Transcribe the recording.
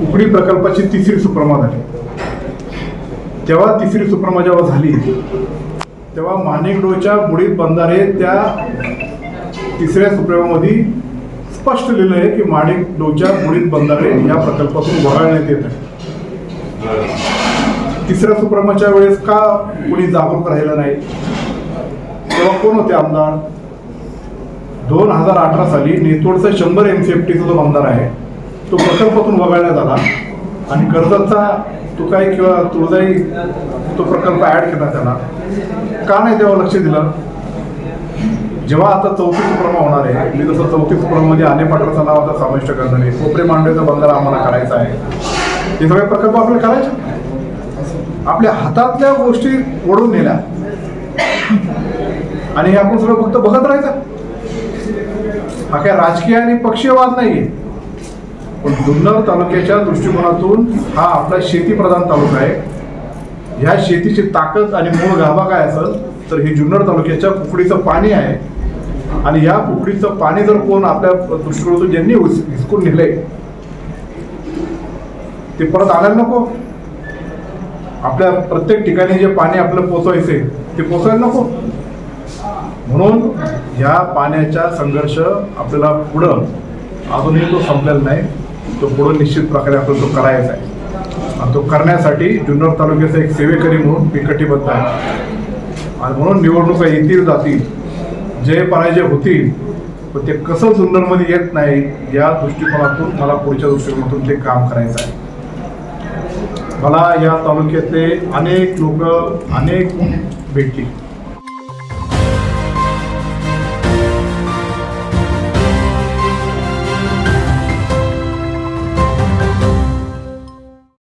उकडी प्रकल्पाची तिसरी सुप्रमा झाली। तेव्हा तिसरी सुप्रमा जेव्हा झाली तेव्हा माणिकडोच्या बुडीत बंधारे त्या तिसऱ्या सुप्रमामध्ये स्पष्ट लिहिलं आहे की माणिकडोच्या बुडीत बंधारे या प्रकल्पातून वगळण्यात येत आहे। तिसऱ्या सुप्रमाच्या वेळेस का कोणी जागरूक राहिलं नाही? तेव्हा कोण होते आमदार? 2018 साली नेतोडचा 100 MCFTचा जो बंधारा आहे तो प्रकल्पातून वगळण्यात आला आणि कर्जतचा तुकाई किंवा तुळजाई तो प्रकल्प ॲड करण्यात आला। का नाही तेव्हा लक्ष दिलं? जेव्हा आता चौथी सुप्रमा होणार आहे, मी जसं चौथी सुप्रमामध्ये आनेपाटरचं नाव आता समाविष्ट करणार आहे, कोपरे मांडवेचा बंधारा आम्हाला करायचा आहे, हे सगळे प्रकल्प आपल्याला करायचे। आपल्या हातातल्या गोष्टी ओढून नेल्या आणि हे आपण सगळं फक्त बघत राहायचं। हा काय राजकीय आणि पक्षीय वाद नाहीये, पण जुन्नर तालुक्याच्या दृष्टिकोनातून हा आपला शेतीप्रधान तालुका आहे। ह्या शेतीची ताकद आणि मूळ गाभा काय असेल तर हे जुन्नर तालुक्याच्या पुकडीचं पाणी आहे आणि या पुकडीचं पाणी जर कोण आपल्या दृष्टिकोनातून ज्यांनी हिसकून नेलंय ते परत आणायला नको। आपल्या प्रत्येक ठिकाणी जे पाणी आपल्याला पोचवायचे ते पोचवायला नको। म्हणून ह्या पाण्याचा संघर्ष आपल्याला पुढं अजूनही तो संपलेला नाही, तो पुढं निश्चित प्रकारे आपल्याला तो करायचा आहे आणि तो करण्यासाठी जुन्नर तालुक्याचा एक सेवेकरी म्हणून मी कटिबद्ध आहे। आणि म्हणून निवडणुका येतील जातील, जय पराजय होतील, पण ते कसं जुन्नरमध्ये येत नाही या दृष्टिकोनातून मला पुढच्या दृष्टिकोनातून ते काम करायचं आहे। मला या तालुक्यातले अनेक लोक भेटली,